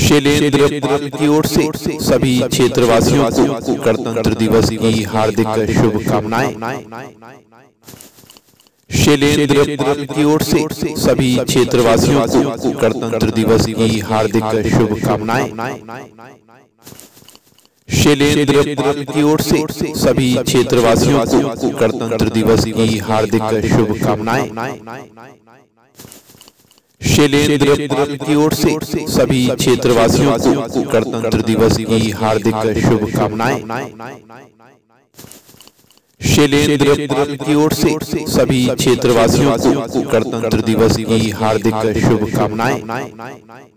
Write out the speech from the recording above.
शैलेंद्र पाल की ओर से सभी क्षेत्रवासियों को गणतंत्र दिवस की हार्दिक शुभकामनाएं। शैलेंद्र पाल की ओर से सभी क्षेत्रवासियों को गणतंत्र दिवस की हार्दिक शुभकामनाएं। शैलेंद्र पाल की ओर से सभी क्षेत्रवासियों को गणतंत्र दिवस की हार्दिक शुभकामनाएं। शैलेंद्र पाल की ओर से सभी क्षेत्रवासियों को गणतंत्र दिवस की हार्दिक शुभकामनाएं। शैलेंद्र पाल की ओर से सभी क्षेत्रवासियों को गणतंत्र दिवस की हार्दिक शुभकामनाएं।